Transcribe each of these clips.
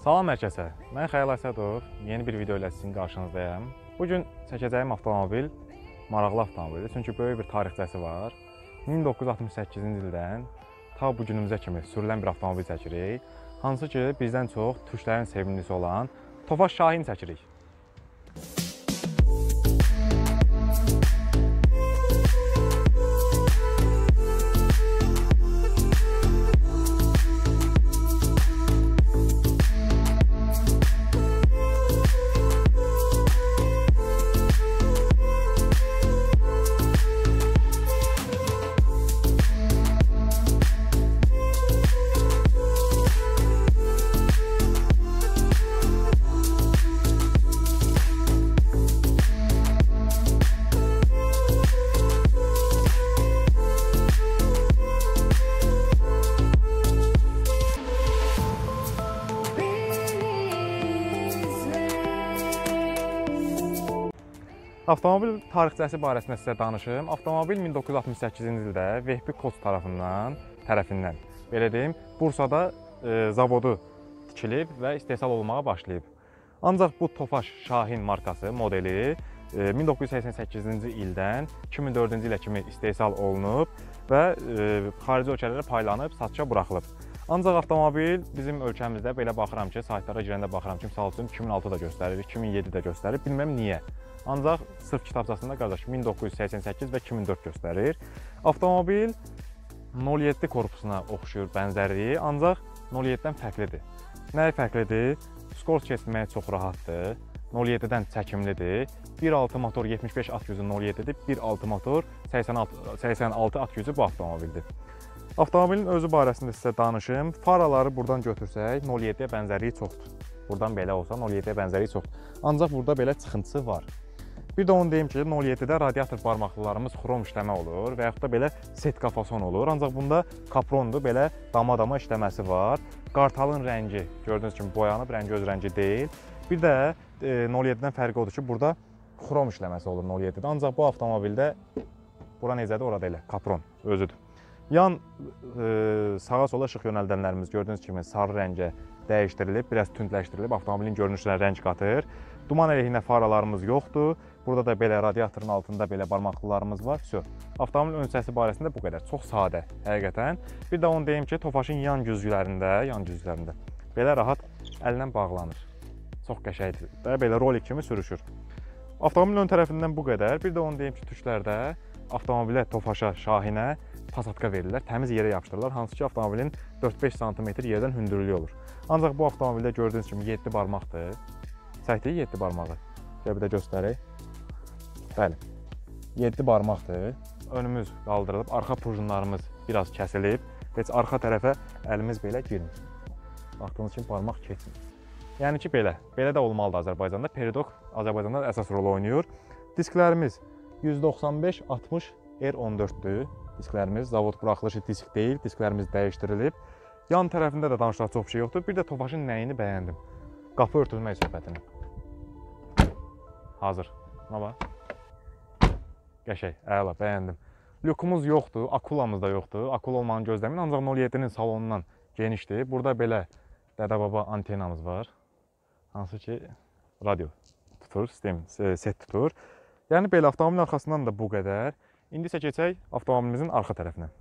Salam hər kəsə, mən Xəyal Əsədov, yeni bir video ilə sizin qarşınızdayım. Bugün çəkəcəyim avtomobil maraqlı avtomobildir, çünki böyük bir tarixçəsi var. 1968-ci ildən ta bu günümüzə kimi sürülən bir avtomobil çəkirik. Hansı ki, bizdən çox türklərin sevimlisi olan Tofaş Şahin çəkirik. Avtomobil tarixçəsi barəsində sizə danışım. Avtomobil 1968-ci ildə Vehbi Koç tərəfindən belə deyim, Bursada zavodu tikilib və istehsal olunmağa başlayıb. Ancaq bu Tofaş Şahin markası modeli 1988-ci ildən 2004-cü ilə kimi istehsal olunub və xarici ölkələrə paylanıb satışa buraxılıb. Ancaq avtomobil bizim ölkəmizdə belə baxıram ki, saytlara girəndə baxıram ki, misal üçün 2006 da göstərir, 2007 də göstərir, bilməm niyə. Ancaq sırf kitabçasında qardaş 1988 və 2004 göstərir. Avtomobil 07 korpusuna oxşuyur bənzərliyi, ancaq 07-dən fərqlidir. Nəyə fərqlidir? Skor keçməyə çox rahatdır, 07-dən çəkimlidir. 1.6 motor 75 at gücü 07-dir, 1.6 motor 86 at gücü bu avtomobildir. Avtomobilin özü barəsində sizə danışım. Faraları buradan götürsək 07-yə bənzərliyi çoxdur. Buradan belə olsa 07-yə bənzərliyi çoxdur. Ancaq burada belə çıxıntısı var. Bir də onu deyim ki, 07-də radiator barmaqlılarımız xrom işləmə olur və yaxud da belə setka fason olur. Ancaq bunda kaprondur, belə dama-dama işləməsi var. Qartalın rəngi, gördüyünüz kimi boyanıb, rəngi öz rəngi deyil. Bir də 07-dən fərqi odur ki, burada xrom işləməsi olur 07-də. Ancaq bu avtomobildə bura necədir, orada elə kapron özüdür. Yan sağa-sola işıq yönəldənlərimiz gördüyünüz kimi sarı rəngə dəyişdirilib, biraz tündləşdirilib, avtomobilin görünüşünə rəng qatır. Duman əleyhinə faralarımız yoxdur. Burada da belə radiatorun altında belə barmaqlılarımız var. Avtomobilin ön hissəsi barəsində bu qədər. Çox sadə, həqiqətən. Bir də onu deyim ki, Tofaşın yan güzgülərində belə rahat əllə bağlanır. Çox qəşəngdir də, belə rolik kimi sürüşür. Avtomobilin ön tərəfindən bu qədər. Bir də onu deyim ki, türklərdə avtomobilə, Tofaşa, Şahinə pasatka verirlər, təmiz yerə yapışdırırlar, hansı ki, avtomobilin 4-5 sm yerdən hündürlüyü olur. Ancaq bu avtomobildə gördüyünüz kimi 7 barmaqdır. Çəkdik 7 barmağı. Bir də göstərək. Bəli, 7 barmaqdır. Önümüz qaldırılıb, arxa prujinlarımız biraz kəsilib. Heç arxa tərəfə əlimiz belə girmir. Baxdığınız kimi barmaq keçmir. Yəni ki, belə də olmalıdır Azərbaycanda. Peridot Azərbaycanda əsas rol oynayır. Disklərimiz 195-60 R14-dür. Disklərimiz zavod buraxılışı disk deyil, disklərimiz dəyişdirilib. Yan tərəfində də danışlar çox şey yoxdur. Bir də Tofaşın nəyini bəyəndim? Qapı örtülmək söhbətini. Hazır. Nə var? Qəşəng, əla, bəyəndim. Lükumuz yoxdur, akulamız da yoxdur. Akul olmanı gözləmin, ancaq 07-nin salonundan genişdir. Burada belə dədə-baba antenamız var. Hansı ki, radio tutur, sistem, set tutur. Yəni belə avtomobilin arxasından da bu qədər. İndi isə keçək avtomobilimizin arxa tərəfinə.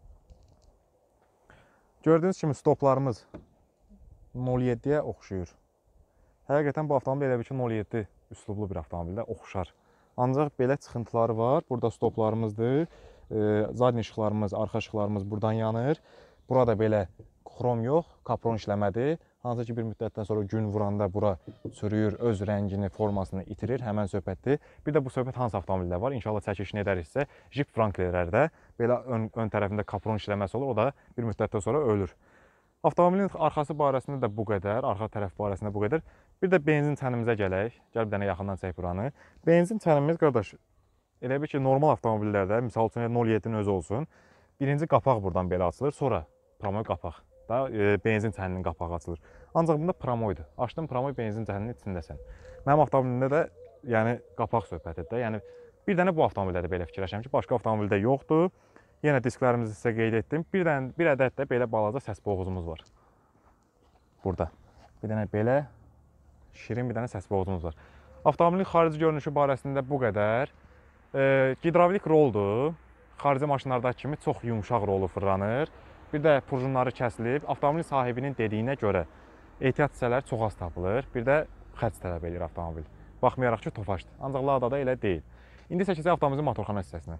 Gördüyünüz kimi stoplarımız 07-yə oxşuyur. Həqiqətən bu avtomobil elə bir ki, 07 üslublu bir avtomobildə oxşar. Ancaq belə çıxıntıları var. Burada stoplarımızdır. Zadni işıqlarımız, arxa işıqlarımız buradan yanır. Burada belə xrom yox, kapron işləmədir. Hansı ki, bir müddətdən sonra gün vuranda bura sürüyür, öz rəngini, formasını itirir, həmən söhbətdir. Bir də bu söhbət hansı avtomobildə var? İnşallah çəkilişini edəriksə, Jeep Wranglerlərdə belə ön tərəfində kapron işləməsi olur, o da bir müddətdən sonra ölür. Avtomobilin arxası barəsində də bu qədər, arxa tərəf barəsində bu qədər. Bir də benzin çənimizə gələk. Gəl bir dənə yaxından çək buranı. Benzin çənimiz, qardaş, elə bir ki, normal avtomobillərdə, misal üçün 07-nin özü olsun, birinci qapaq buradan belə açılır, sonra promoy qapaq. Da benzin çəninin qapağı açılır. Ancaq bunda promoydur. Açdım, promoy benzin çəninin içindəsən. Mənim avtomobilimdə də yəni qapaq söhbətidir də. Yəni bir dənə bu avtomobildə də belə fikirləşəm ki, başqa avtomobildə yoxdur. Yenə disklərimizi sizə qeyd etdim. Bir ədəd də belə balaca səs boğuzumuz var. Burada. Bir dənə belə şirin bir dənə səs boğazımız var. Avtomobilin xarici görünüşü barəsində bu qədər. Gidravlik roldur. Xarici maşınlardakı kimi çox yumşaq rolu fırlanır. Bir də prujinləri kəsilib. Avtomobilin sahibinin dediyinə görə ehtiyat hissələri çox az tapılır. Bir də xərc tələb edir avtomobil. Baxmayaraq ki, Tofaşdır. Ancaq Ladada elə deyil. İndi isə keçək avtomobilin motorxana hissəsinə.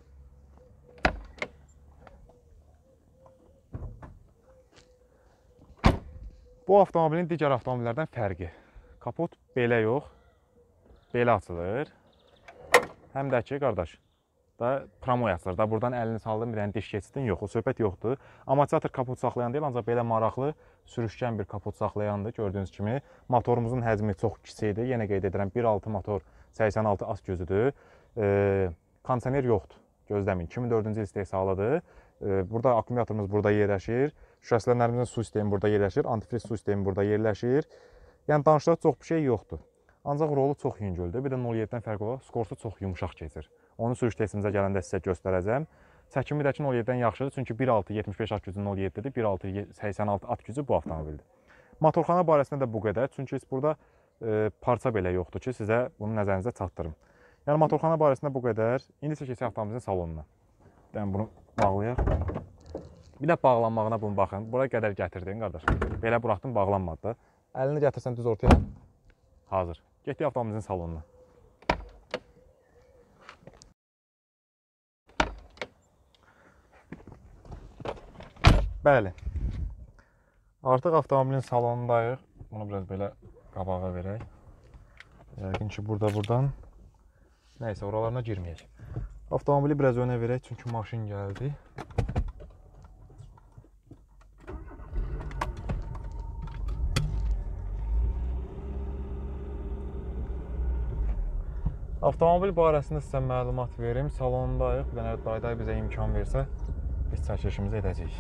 Bu avtomobilin digər avtomobillərdən fərqi. Kapot belə yox, belə açılır. Həm də ki, qardaş, da promoy açılır. Da buradan əlini saldın, bir dənə diş keçdin, yox, o söhbət yoxdur. Amortizator kapot saxlayan deyil, ancaq belə maraqlı, sürüşkən bir kapot saxlayandır. Gördüyünüz kimi, motorumuzun həcmi çox kiçikdir. Yenə qeyd edirəm, 1.6 motor 86 as gözüdür. Kondisioner yoxdur, gözləməyin. 2004-cü il istehsalıdır. Burada akkumulyatorumuz burada yerləşir. Şüasələrimizin su sistemi burada yerləşir. Antifriz su sistemi burada yerləşir. Yəni, danışıqda çox bir şey yoxdur. Ancaq rolu çox yüngüldür. Bir də 07-dən fərqi olaraq skorsu çox yumşaq keçir. Onu sürüş testimizə gələndə sizə göstərəcəm. Çəkimi də ki 07-dən yaxşıdır. Çünki 1.6 75 at gücü 07-dir. 1.6 86 at gücü bu avtomobildir. Motorxana barəsində də bu qədər. Çünki heç burada parça belə yoxdur ki, sizə bunu nəzərinizə çatdırım. Yəni, motorxana barəsində bu qədər. İndi isə keçək avtomobilin salonuna. Yəni, bunu bağlayaq. Bir də bağlanmağına bunu baxın. Bura qədər gətirdin, qardaş. Belə buraxdın, bağlanmadı da. Əlini gətirsən düz ortaya. Hazır. Getdik avtomobilimizin salonuna. Bəli. Artıq avtomobilin salonundayıq. Bunu biraz belə qabağa verək. Yəqin ki, buradan. Nəysə, oralarına girməyək. Avtomobili biraz önə verək, çünki maşın gəldi. Avtomobil barəsində sizə məlumat verim. Salondayıq. Bir dənə dayday bizə imkan versə, biz çəkilişimizi edəcəyik.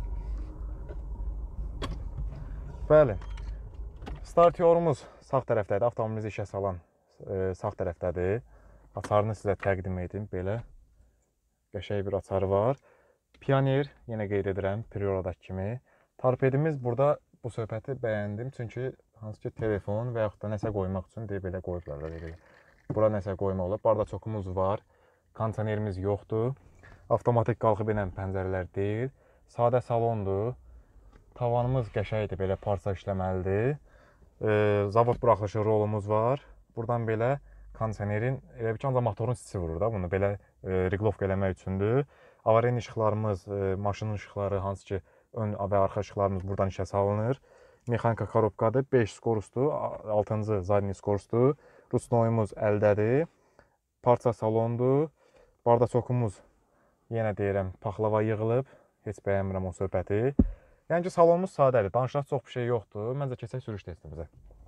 Bəli. Startyorumuz sağ tərəfdədir. Avtomobilimizi işə salan sağ tərəfdədir. Açarını sizə təqdim edim. Belə qəşəng bir açarı var. Pioner, yenə qeyd edirəm, Prioradakı kimi. Torpedimiz burada bu söhbəti bəyəndim. Çünki hansı ki, telefon və yaxud da nəsə qoymaq üçün deyə belə qoyublar da deyə. Bura nəsə qoyma olub. Bardaçokumuz var. Kondisionerimiz yoxdur. Avtomatik qalxıb enən pəncərələr deyil. Sadə salondur. Tavanımız qəşəngdir, belə parça işləməlidir. Zavod buraxılışı rolumuz var. Buradan belə kondisionerin, elə bir ki, ancaq motorun sisi vurur da bunu. Belə reglovka eləmək üçündür. Avarin işıqlarımız, maşının işıqları, hansı ki, ön və arxa işıqlarımız buradan işə salınır. Mexanika korobkadır. 5 skorusdur. 6-cı zadni skorusdur. Rusnoyumuz əldədir. Parça salondur. Bardaçokumuz, yenə deyirəm, paxlava yığılıb. Heç bəyənmirəm o söhbəti. Yəni ki, salonumuz sadədir. Danışıq çox bir şey yoxdur. Məncə keçək sürüş testimizə.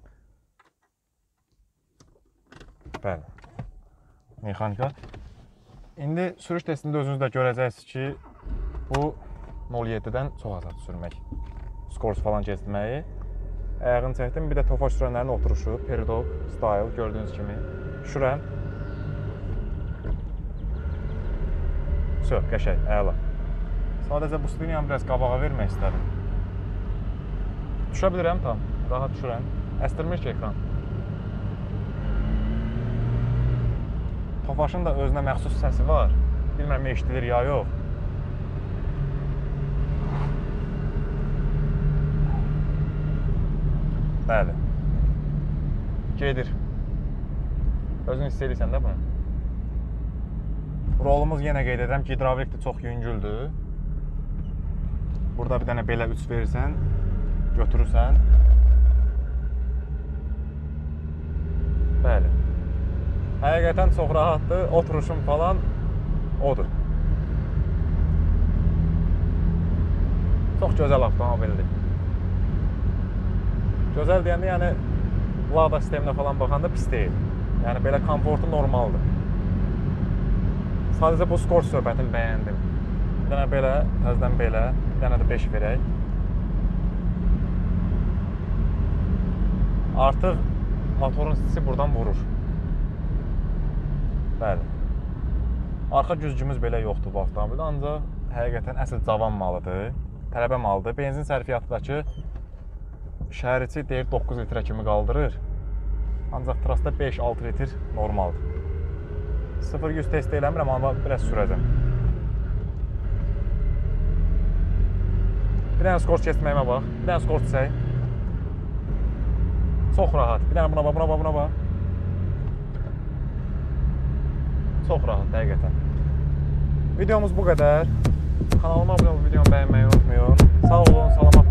Bəli. Mexanika. İndi sürüş testində özünüz də görəcəksiniz ki, bu 07-dən çox azad sürmək. Skors falan keçməyi. Ayağını çəkdim. Bir də Tofaş sürənlərin oturuşu. Peridog, style gördüyünüz kimi. Şürəm. Söz, qəşəng, əla. Sadəcə bu stiniyanı biraz qabağa vermək istədim. Düşə bilirəm tam. Rahat düşürəm. Əstirmir ki, ekran. Tofaşın da özünə məxsus səsi var. Bilməm, eşidilir ya yox. Bəli. Gedir. Özün hiss edirsən də bunu. Rolumuz yenə qeyd edirəm, gidravlikdir, çox yüngüldür. Burada bir dənə belə 3 verirsən, götürürsən. Bəli. Həqiqətən çox rahatdır, oturuşum falan odur. Çox gözəl avtomobildir. Gözəl deyəndə, yəni Lada sisteminə falan baxanda pis deyil. Yəni belə komfortu normaldır. Sadəcə bu skor söhbətini bəyəndim. Bir dənə belə, təzədən belə, bir dənə də 5 verək. Artıq motorun sisi buradan vurur. Bəli. Arxa güzgümüz belə yoxdur bu avtomobildə, ancaq həqiqətən əsl cavan malıdır. Tələbə malıdır. Benzin sərfiyyatındakı şəhər içi deyir 9 litrə kimi qaldırır. Ancaq trasda 5-6 litr normaldır. 0-100 test eləmirəm, amma biraz sürəcəm. Bir dənə skort keçməyimə bax. Bir dənə skort çək. Çox rahat. Bir dənə buna bax, buna bax, buna bax. Çox rahat, həqiqətən. Videomuz bu qədər. Kanalıma abunə olub videomu bəyənməyi unutmayın. Sağ olun, salamat.